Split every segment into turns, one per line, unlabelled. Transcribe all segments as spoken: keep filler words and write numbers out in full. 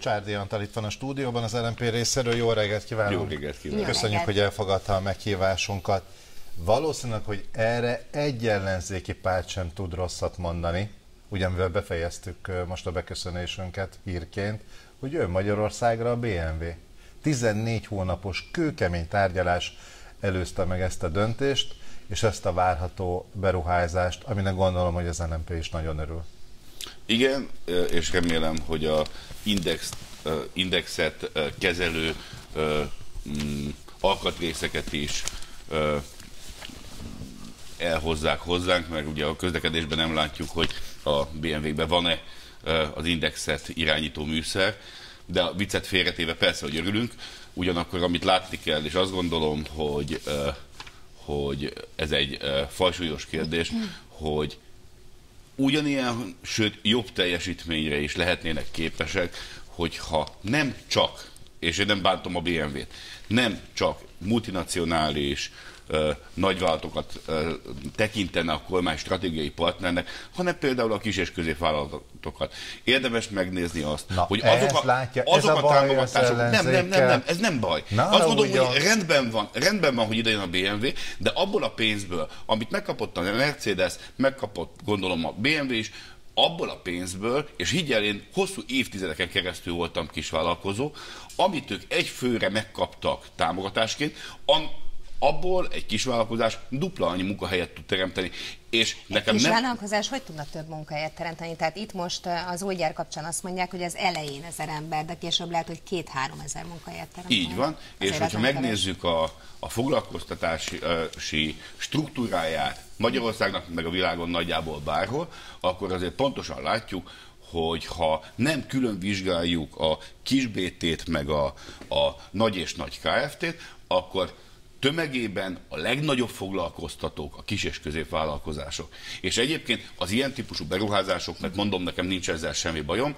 Csárdi Antal itt van a stúdióban, az el em pé részéről. Jó reggelt kívánunk!
Jó reggelt kívánunk!
Köszönjük, hogy elfogadta a meghívásunkat. Valószínűleg, hogy erre egy ellenzéki párt sem tud rosszat mondani, ugyanivel befejeztük most a beköszönésünket hírként, hogy jön Magyarországra a bé em vé. tizennégy hónapos kőkemény tárgyalás előzte meg ezt a döntést, és ezt a várható beruházást, aminek gondolom, hogy az el em pé is nagyon örül.
Igen, és remélem, hogy a index, indexet kezelő alkatrészeket is elhozzák hozzánk, mert ugye a közlekedésben nem látjuk, hogy a bé em vé-ben van-e az indexet irányító műszer, de a viccet félretéve persze, hogy örülünk, ugyanakkor amit látni kell, és azt gondolom, hogy, hogy ez egy fajsúlyos kérdés, hogy ugyanilyen, sőt jobb teljesítményre is lehetnének képesek, hogyha nem csak, és én nem bántom a bé em vét, nem csak multinacionális uh, nagyvállalatokat uh, tekintene a kormány stratégiai partnernek, hanem például a kis és középvállalatokat. Érdemes megnézni azt,
Na,
hogy azok a,
látja,
azok
a,
a támogatások, nem, nem, nem, nem, ez nem baj.
Na,
azt gondolom,
ugyan...
hogy rendben van, rendben van, hogy idejön a bé em vé, de abból a pénzből, amit megkapott a Mercedes, megkapott gondolom a bé em vé is, abból a pénzből, és higgyel, én hosszú évtizedeken keresztül voltam kisvállalkozó, amit ők egy főre megkaptak támogatásként, abból egy kisvállalkozás dupla annyi munkahelyet tud teremteni. És nekem
egy kisvállalkozás
nem...
hogy tudna több munkahelyet teremteni? Tehát itt most az új gyár kapcsán azt mondják, hogy az elején ezer ember, de később lehet, hogy két-három ezer munkahelyet teremteni.
Így van, azért és hogyha megnézzük a, a foglalkoztatási struktúráját Magyarországnak, meg a világon nagyjából bárhol, akkor azért pontosan látjuk, hogy ha nem külön vizsgáljuk a kis bé té-t, meg a, a nagy és nagy ká ef té-t, akkor tömegében a legnagyobb foglalkoztatók a kis és középvállalkozások. És egyébként az ilyen típusú beruházások, mert mondom, nekem nincs ezzel semmi bajom,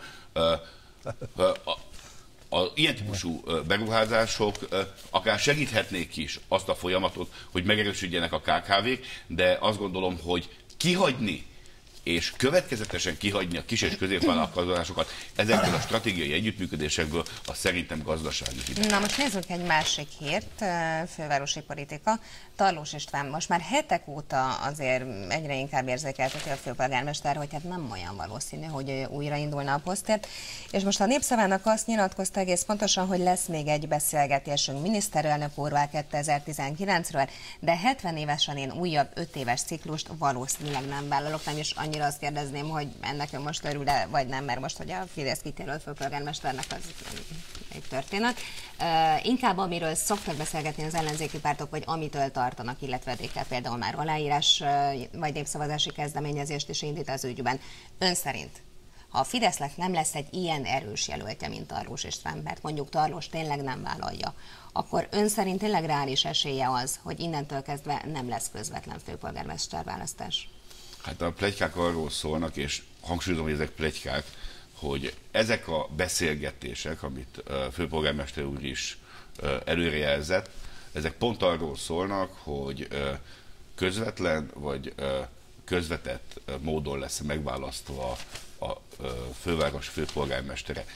az ilyen típusú beruházások akár segíthetnék is azt a folyamatot, hogy megerősödjenek a ká ká vék, de azt gondolom, hogy kihagyni és következetesen kihagyni a kis és középvállalkozásokat ezekből a stratégiai együttműködésekből, az szerintem gazdasági hibás.
Na most nézzük egy másik hírt, fővárosi politika. Tarlós István most már hetek óta azért egyre inkább érzékelteti a főpolgármester, hogy hát nem olyan valószínű, hogy újraindulna a posztért. És most a Népszavának azt nyilatkozta egész pontosan, hogy lesz még egy beszélgetésünk miniszterelnök úrral kétezer-tizenkilencről, de hetven évesen én újabb öt éves ciklust valószínűleg nem vállalok, nem is annyira azt kérdezném, hogy ennek ön most örül-e, vagy nem, mert most, hogy a Fidesz kitjelölt főpolgármesternek, az egy történet. Uh, inkább amiről szoktak beszélgetni az ellenzéki pártok, vagy amitől tartanak, illetve dé ká például már aláírás uh, vagy népszavazási kezdeményezést is indít az ügyben. Ön szerint, ha a Fidesznek nem lesz egy ilyen erős jelöltje, mint Tarlós István, mert mondjuk Tarlós tényleg nem vállalja, akkor ön szerint tényleg reális esélye az, hogy innentől kezdve nem lesz közvetlen főpolgármester választás?
Hát a pletykák arról szólnak, és hangsúlyozom, hogy ezek pletykák, hogy ezek a beszélgetések, amit a főpolgármester úr is előrejelzett, ezek pont arról szólnak, hogy közvetlen vagy közvetett módon lesz megválasztva a főváros főpolgármestere.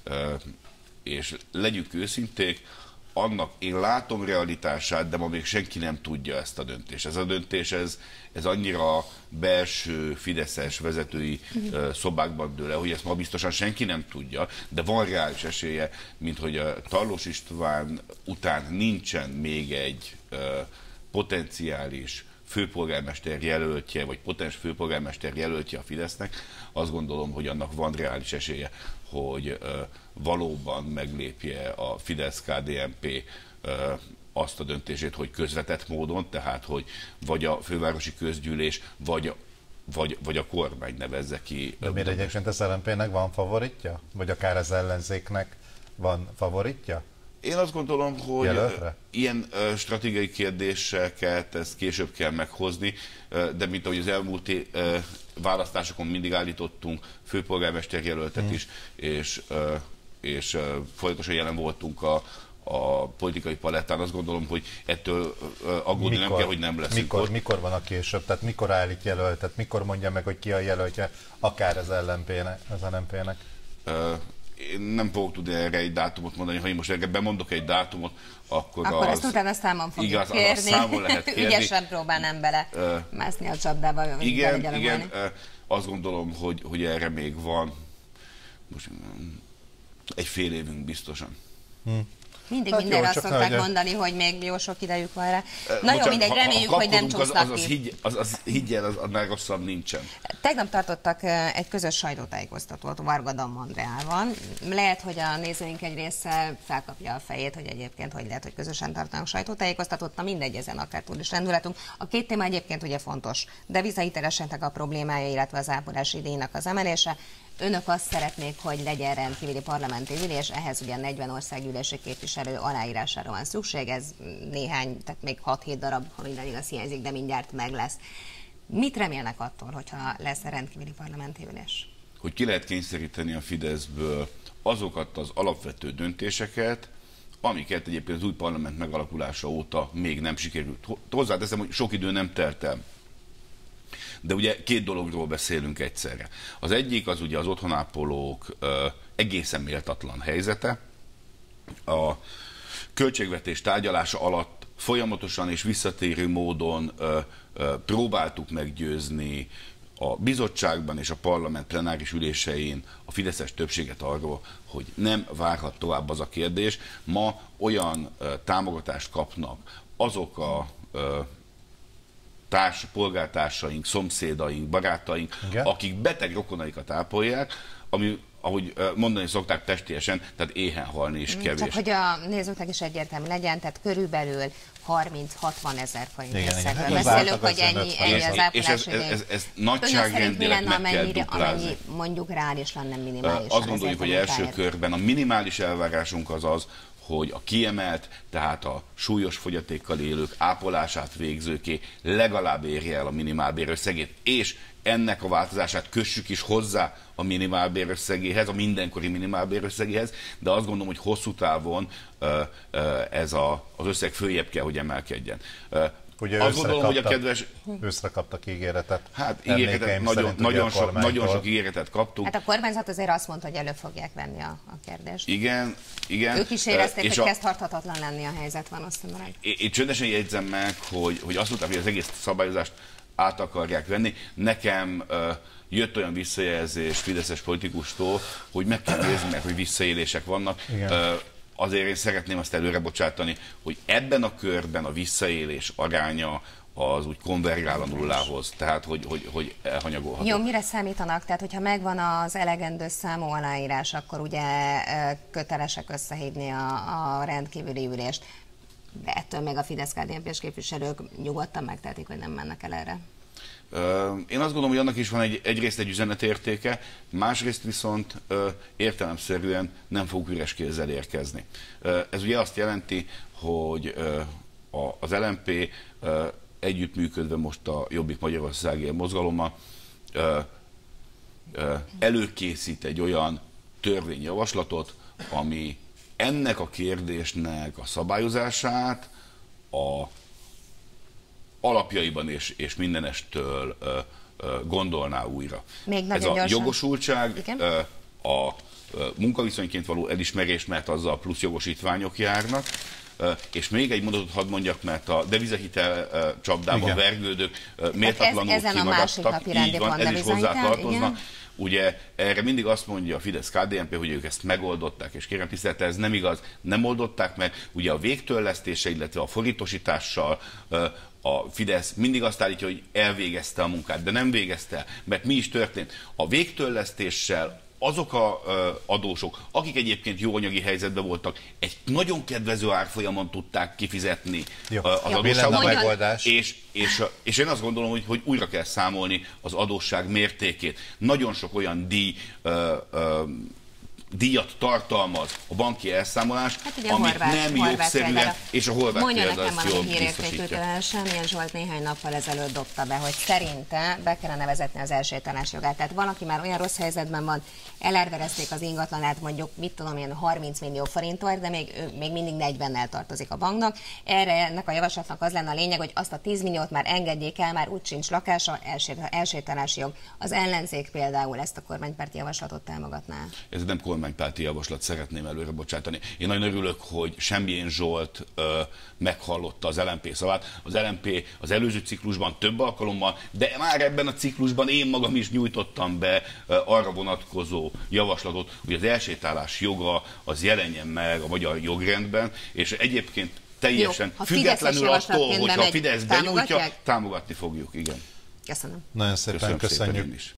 És legyünk őszinték, annak én látom realitását, de ma még senki nem tudja ezt a döntést. Ez a döntés, ez, ez annyira belső fideszes vezetői uh, szobákban dől el, hogy ezt ma biztosan senki nem tudja, de van reális esélye, mint hogy a Tarlós István után nincsen még egy uh, potenciális főpolgármester jelöltje, vagy potens főpolgármester jelöltje a Fidesznek, azt gondolom, hogy annak van reális esélye, hogy uh, valóban meglépje a Fidesz-ká dé en pé uh, azt a döntését, hogy közvetett módon, tehát hogy vagy a fővárosi közgyűlés, vagy, vagy, vagy a kormány nevezze ki.
De miért egyébként az el em pének van favoritja? Vagy akár az ellenzéknek van favoritja?
Én azt gondolom, hogy
Jelöltre?
ilyen uh, stratégiai kérdéseket ezt később kell meghozni, uh, de mint ahogy az elmúlt uh, választásokon mindig állítottunk főpolgármester jelöltet hmm. is, és, uh, és uh, folyamatosan jelen voltunk a, a politikai palettán. Azt gondolom, hogy ettől uh, aggódni mikor, nem kell, hogy nem lesz.
Mikor, mikor van a később? Tehát mikor állít jelöltet? Mikor mondja meg, hogy ki a jelöltje akár az el em pének? Az el em pének?
Uh, én nem fogok tudni erre egy dátumot mondani, ha én most erre bemondok egy dátumot, akkor,
akkor
az...
ezt utána számon fogjuk
igaz,
kérni.
Az számon lehet kérni.
Ügyesen próbálnám bele uh, mászni a csapdába.
Igen, igen, uh, azt gondolom, hogy, hogy erre még van most, egy fél évünk biztosan.
Hmm. Mindig hát mindenre azt szokták mondani, hogy még jó sok idejük van rá. Na jó, mindegy, reméljük, hogy nem csúsznak
az, az,
ki.
az, az, az higgyel, az annál rosszabb nincsen.
Tegnap tartottak egy közös sajtótájékoztatót Varga Damandreával. Lehet, hogy a nézőink egy része felkapja a fejét, hogy egyébként hogy lehet, hogy közösen tartanak sajtótájékoztatót. Na mindegy, ezen akár túl is rendületünk. A két téma egyébként ugye fontos. Devizahiteleseknek a problémája, illetve az ápolási díjnak az emelése. Önök azt szeretnék, hogy legyen rendkívüli parlamenti ülés, ehhez ugye negyven országgyűlési képviselő aláírására van szükség, ez néhány, tehát még hat-hét darab, ha minden igaz hiányzik, de mindjárt meg lesz. Mit remélnek attól, hogyha lesz a rendkívüli parlamenti ülés?
Hogy ki lehet kényszeríteni a Fideszből azokat az alapvető döntéseket, amiket egyébként az új parlament megalakulása óta még nem sikerült. Hozzáteszem, hogy sok idő nem telt el. De ugye két dologról beszélünk egyszerre. Az egyik az ugye az otthonápolók ö, egészen méltatlan helyzete. A költségvetés tárgyalása alatt folyamatosan és visszatérő módon ö, ö, próbáltuk meggyőzni a bizottságban és a parlament plenáris ülésein a fideszes többséget arról, hogy nem várhat tovább az a kérdés. Ma olyan ö, támogatást kapnak azok a ö, társ, polgártársaink, szomszédaink, barátaink, igen, akik beteg rokonaikat ápolják, ami, ahogy mondani szokták testélyesen, tehát éhen halni is kevés.
Csak hogy a nézőknek is egyértelmű legyen, tehát körülbelül harminc-hatvan ezer forint összegről beszélünk, hogy ennyi, ennyi az ápolási.
És ez, ez, ez, ez nagyságrendileg meg kell duplázni.
Amennyi mondjuk reális lenne minimális.
Azt gondoljuk, hogy első körben a minimális elvárásunk az az, hogy a kiemelt, tehát a súlyos fogyatékkal élők ápolását végzőké legalább érje el a minimálbér összegét, és ennek a változását kössük is hozzá a minimálbér összegéhez, a mindenkori minimálbér összegéhez, de azt gondolom, hogy hosszú távon ez a, az összeg följebb kell, hogy emelkedjen.
Ugye azt gondolom, kaptak, hogy a kedves... Őszre kaptak ígéretet.
Hát ígéretet, nagyon, nagyon, sok, nagyon sok ígéretet kaptunk.
Hát a kormányzat azért azt mondta, hogy elő fogják venni a, a kérdést.
Igen, igen.
Ők is érezték, hogy a... kezd tarthatatlan lenni a helyzet valószínűleg.
Én csöndesen jegyzem meg, hogy, hogy azt mondták, hogy az egész szabályozást át akarják venni. Nekem uh, jött olyan visszajelzés fideszes politikustól, hogy meg kell nézni meg, hogy visszaélések vannak. Uh, azért én szeretném azt előre bocsátani, hogy ebben a körben a visszaélés aránya az úgy konvergál a nullához, tehát hogy, hogy, hogy elhanyagolható.
Jó, mire számítanak? Tehát, hogyha megvan az elegendő számú aláírás, akkor ugye kötelesek összehívni a, a rendkívüli ülést. De ettől még a Fidesz-ká dé en pés képviselők nyugodtan megtehetik, hogy nem mennek el erre.
Én azt gondolom, hogy annak is van egy, egyrészt egy üzenetértéke, másrészt viszont értelemszerűen nem fog üres kézzel érkezni. Ez ugye azt jelenti, hogy az el en pé együttműködve most a Jobbik Magyarországért mozgalommal előkészít egy olyan törvényjavaslatot, ami ennek a kérdésnek a szabályozását a alapjaiban és, és mindenestől ö, ö, gondolná újra.
Még
Ez a
gyorsan.
jogosultság, ö, a ö, munkaviszonyként való elismerés, mert azzal plusz jogosítványok járnak, ö, és még egy mondatot hadd mondjak, mert a devizahitel ö, csapdában igen. vergődők ö, méltatlanul
ez,
kimaradtak, így van, ez is hozzá tartozna. Ugye erre mindig azt mondja a Fidesz-ká dé en pé, hogy ők ezt megoldották, és kérem tisztelte, ez nem igaz, nem oldották meg. Ugye a végtörlesztése, illetve a forintosítással a Fidesz mindig azt állítja, hogy elvégezte a munkát, de nem végezte el, mert mi is történt. A végtörlesztéssel azok az adósok, akik egyébként jó anyagi helyzetben voltak, egy nagyon kedvező árfolyamon tudták kifizetni
jó.
az adósságokat, és, és, és én azt gondolom, hogy, hogy újra kell számolni az adósság mértékét. Nagyon sok olyan díj, ö, ö, díjat tartalmaz a banki elszámolás, hát ugye amit horvát, nem jogszerűen, és a horvát
mondja
példa
nekem
ezt jól
biztosítja. Semmilyen Zsolt néhány nappal ezelőtt dobta be, hogy szerinte be kellene vezetni az elsétálás jogát. Tehát valaki már olyan rossz helyzetben van, elárverezték az ingatlanát mondjuk, mit tudom én, harminc millió forintért, de még, még mindig negyvennel tartozik a banknak. Erre ennek a javaslatnak az lenne a lényeg, hogy azt a tíz milliót már engedjék el, már úgy sincs lakása, elsétálási jog. Az ellenzék például ezt a kormánypárti javaslatot támogatná.
Ez nem kormánypárti javaslat szeretném előre bocsátani. Én nagyon örülök, hogy Semjén Zsolt ö, meghallotta az el em pé szavát. Az el em pé az előző ciklusban több alkalommal, de már ebben a ciklusban én magam is nyújtottam be ö, arra vonatkozó javaslatot, hogy az elsétálás joga az jelenjen meg a magyar jogrendben, és egyébként teljesen jó, függetlenül attól, hogy a Fidesz benyújtja, támogatni fogjuk, igen.
Köszönöm.
Nagyon szépen
Köszönöm
köszönjük.
szépen is.